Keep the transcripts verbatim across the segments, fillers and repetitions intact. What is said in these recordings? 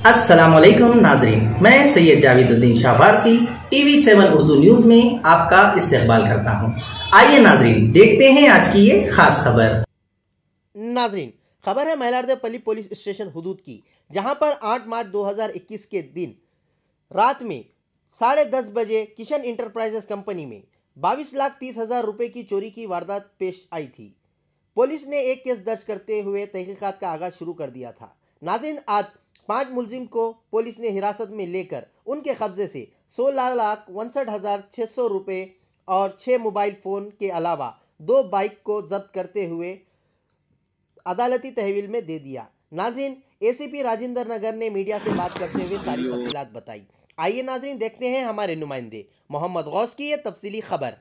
अस्सलामुअलैकुम नाजरीन, मैं Syed Javeduddin Shah Farsi TV seven Urdu news में आपका इस्तकबाल करता हूं। आइए नाजरीन, देखते हैं आज की ये खास खबर। नाजरीन, खबर है मैलारदेपल्ली पुलिस स्टेशन हुदूद की, जहां पर आठ मार्च दो हज़ार इक्कीस के दिन रात में साढ़े दस बजे किशन इंटरप्राइजेस कंपनी में बाईस लाख तीस हजार रुपए की चोरी की वारदात पेश आई थी। पुलिस ने एक केस दर्ज करते हुए तहकीकात का आगाज शुरू कर दिया था। नाज़रीन, आज पांच मुलजिम को पुलिस ने हिरासत में लेकर उनके कब्जे से सोलह लाख उनसठ हजार छः सौ रुपये और छः मोबाइल फ़ोन के अलावा दो बाइक को जब्त करते हुए अदालती तहवील में दे दिया। नाज़रीन, एसीपी राजेंद्र नगर ने मीडिया से बात करते हुए सारी तफसीलात बताई। आइए नाज़रीन, देखते हैं हमारे नुमाइंदे मोहम्मद गौस की ये तफसीली खबर।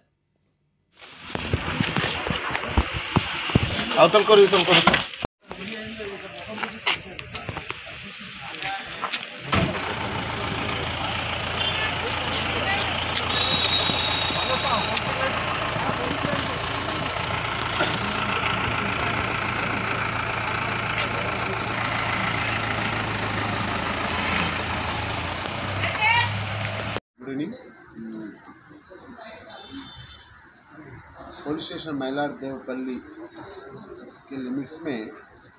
Good evening. Police station Mailardevpally के लिमिट्स में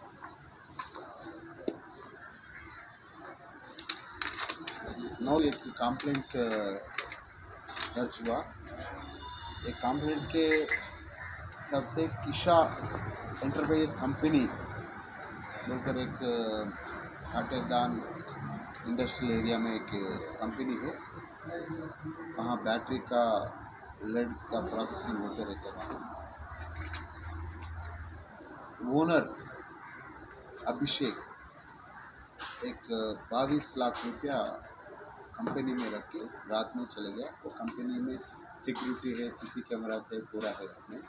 नौ एक कंप्लेंट दर्ज हुआ। एक कंप्लेंट के सबसे किशा एंटरप्राइज कंपनी बोलकर एक काटेदान इंडस्ट्रियल एरिया में एक कंपनी है, वहाँ बैटरी का लेड का प्रोसेसिंग होते रहता है। ओनर अभिषेक एक बाईस लाख रुपया कंपनी में रख के रात में चले गया। वो कंपनी में सिक्योरिटी है, सीसी कैमरा से पूरा है। उसमें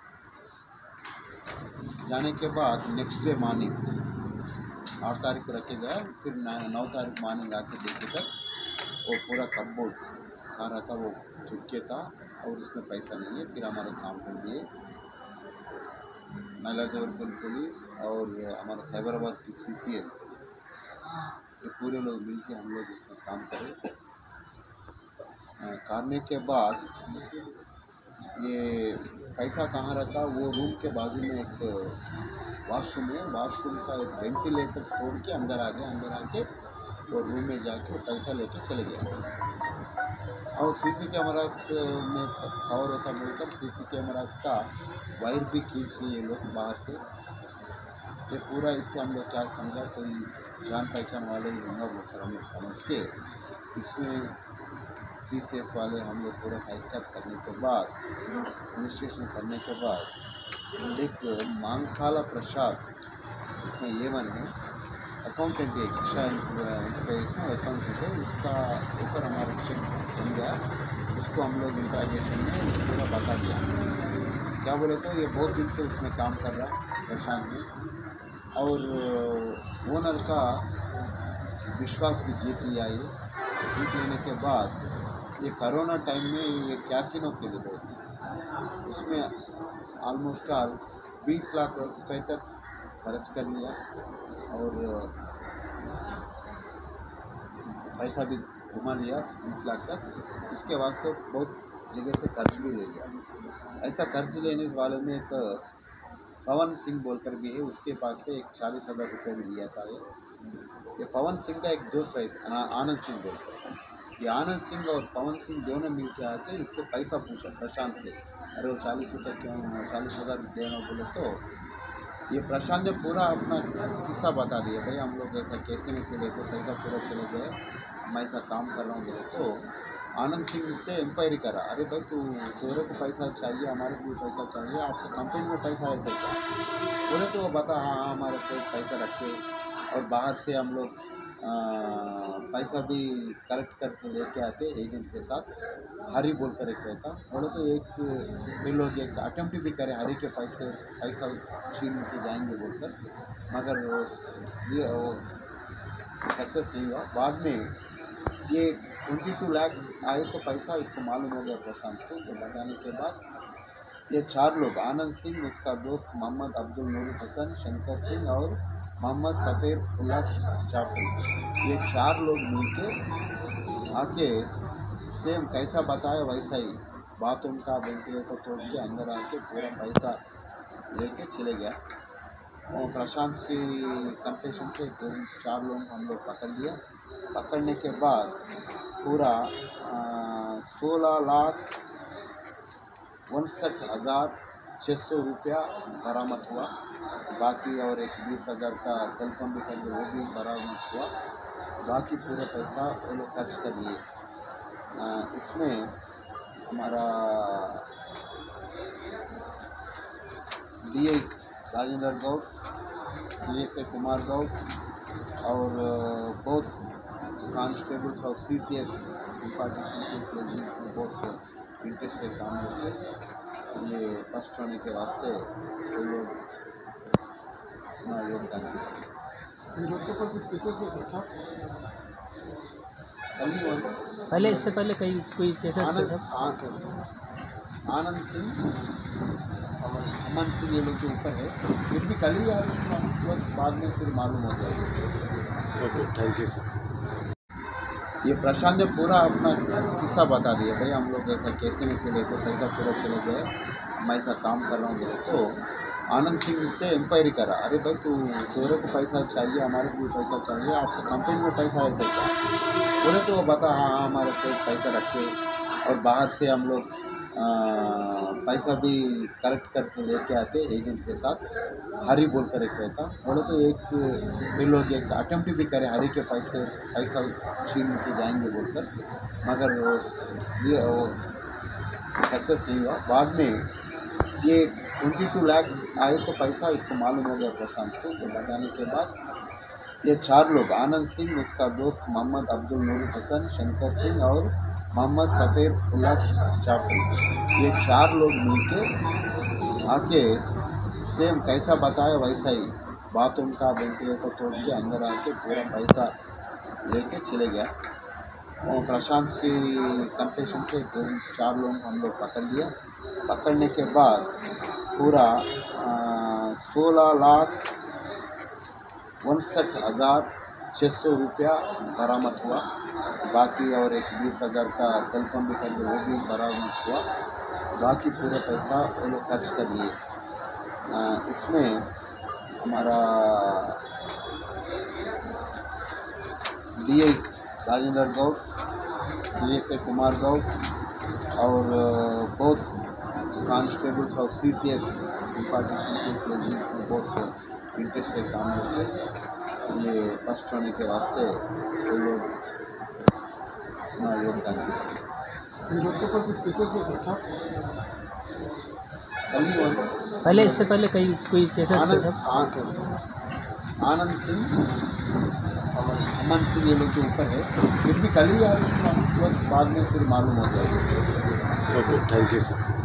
जाने के बाद नेक्स्ट डे मॉर्निंग आठ तारीख को रखे गया, फिर नौ तारीख मॉर्निंग आके देखे तक वो पूरा कपबोर्ड कहाँ रखा वो चुपके था और उसमें पैसा नहीं है। फिर हमारे काम कर दिए मैलारदेवपल्ली पुलिस और हमारा साइबराबाद की सी सी एस, ये पूरे लोग मिलके हम लोग इसमें काम करें। करने के बाद ये पैसा कहाँ रखा, वो रूम के बाजू में एक वॉशरूम है, वॉशरूम का एक वेंटिलेटर तोड़ के अंदर आ गया। अंदर आके वो रूम में जाके पैसा लेके चले गया। और सीसी कैमरास में कवर होता बोलकर सीसी कैमरास का वायर भी खींच लिए लोग बाहर से। ये पूरा इससे हम लोग क्या समझा, कोई जान पहचान वाले ही होंगे बोलकर हम लोग समझ के इसमें सी सी एस वाले हम लोग पूरा तहकीकात करने के बाद इन्वेस्टिगेशन करने के बाद एक मांगखाला प्रसाद इसमें ये वन है, अकाउंटेंट है, किशा एंटरप्राइज में अकाउंटेंट है, उसका ऊपर हमारा चेक जम गया। उसको हम लोग इंट्रागेशन में पूरा बता दिया। क्या बोले तो ये बहुत दिन से उसमें काम कर रहा प्रशांत में, और ओनर का विश्वास भी जीत लिया। ये जीत लेने के बाद ये कोरोना टाइम में ये कैसीनो के लिए बहुत, उसमें ऑलमोस्ट ऑल बीस लाख रुपए तक खर्च कर लिया और पैसा भी घुमा लिया बीस लाख तक। इसके वास्ते बहुत जगह से कर्ज भी ले लिया। ऐसा कर्ज लेने वाले में एक पवन सिंह बोलकर भी है, उसके पास से एक चालीस हज़ार रुपये भी लिया था। ये ये पवन सिंह का एक दोस्त है आनंद सिंह बोलकर, ये आनंद सिंह और पवन सिंह दोनों मिल के आके इससे पैसा पूछा प्रशांत से, अरे वो चालीस रुपये क्यों चालीस हज़ार देना बोले तो ये प्रशांत ने पूरा अपना किस्सा बता दिया। भाई हम लोग ऐसा कैसे में खेले तो पैसा पूरा चले गए, मैं ऐसा काम कर रहा हूँ बोले तो आनंद सिंह इससे इंक्वायरी करा, अरे भाई तू तेरे को पैसा चाहिए, हमारे को भी पैसा चाहिए, आपको कंपनी में पैसा रहता क्या बोले तो वो बता हाँ हाँ हमारे से पैसा रखे और बाहर से हम लोग पैसा भी कलेक्ट करके लेके आते एजेंट के साथ। हरी बोल कर एक रहता बोले तो एक ये लोग एक अटेम्प्ट भी करे हरी के पैसे पैसा छीन के जाएंगे बोलकर, मगर वो ये वो सक्सेस नहीं हुआ। बाद में ये बाईस लाख आए तो पैसा इसको मालूम हो गया प्रशांत को, तो बताने के बाद ये चार लोग आनंद सिंह, उसका दोस्त मोहम्मद अब्दुल नूर हसन, शंकर सिंह और मोहम्मद सफ़ीर उल्लाह शाफी, ये चार लोग मिलके आके सेम कैसा बताया वैसा ही बाथरूम का वेंटिलेटर तोड़ के अंदर आके पूरा पैसा लेके चले गया। और प्रशांत की कन्फेशन से दो चार लोग हम लोग पकड़ लिया। पकड़ने के बाद पूरा सोलह लाख उनसठ हज़ार छः सौ रुपया बरामद हुआ। बाकी और एक बीस हज़ार का सेल फोन भी करके वो भी बरामद हुआ। बाकी पूरे पैसा वो लोग खर्च कर लिए। इसमें हमारा D I Rajendra Gaud, D S A Kumar Gaud और बहुत कांस्टेबल्स और C C S department C C S लोग इसमें बहुत इंटरेस्ट से काम करते। ये फर्स्ट होने के वास्ते वो लोग अपना योगदान दिया। कल ही पहले इससे पहले कई कोई केसेस आनंद आनंद सिंह, अमन सिंह ये लोग के ऊपर है। फिर भी कल ही अरेस्ट बाद में फिर मालूम हो जाएगा। Okay, thank you sir. ये प्रशांत ने पूरा अपना किस्सा बता दिया, भाई हम लोग ऐसा कैसे में खेले तो पैसा पूरा चले गए, मैं ऐसा काम कर रहा हूँ बोले। तो आनंद सिंह इससे इंक्वायरी करा, अरे भाई तू तेरे को पैसा चाहिए, हमारे को भी पैसा चाहिए, आपको कंपनी में पैसा है क्या बोले। तो वो बता हाँ हाँ हमारे से पैसा रखे और बाहर से हम लोग पैसा भी कलेक्ट करके लेके आते एजेंट के साथ। हरी बोल कर एक रहता बोले तो एक फिर लोग एक अटेम्प्ट भी करे हरी के पैसे पैसा छीन के जाएंगे बोलकर, मगर वो ये वो सक्सेस नहीं हुआ। बाद में ये बाईस लाख आए तो पैसा इसको मालूम हो गया प्रशांत को। तो बताने के बाद ये चार लोग आनंद सिंह, उसका दोस्त मोहम्मद अब्दुल नूर हसन, शंकर सिंह और मोहम्मद सफ़ीर उल्लाह शाफी, ये चार लोग मिलके आके सेम कैसा बताया वैसा ही बाथरूम का वेंटिलेटर तोड़ के अंदर आके पूरा पैसा लेके चले गया। और प्रशांत की कन्फेशन से दो चार लोग हम लोग पकड़ लिया। पकड़ने के बाद पूरा सोलह लाख उनसठ हज़ार छः सौ रुपया बरामद हुआ। बाकी और एक बीस हज़ार का सेल फोन भी करके वो भी बरामद हुआ। बाकी पूरे पैसा वो लोग खर्च कर लिए। इसमें हमारा D I Rajendra Gaud, D S A Kumar Gaud और बहुत कांस्टेबल्स और C C S department C C S लोग इसमें बहुत इंटरेस्ट से काम करते। ये फर्स्ट होने के वास्ते वो लोग अपना योगदान दिया। कल ही पहले इससे पहले कई कोई केसेस आनंद आनंद सिंह, अमन सिंह ये लोग के ऊपर है। फिर भी कल ही अरेस्ट बाद में फिर मालूम हो जाएगा। Okay, thank you sir.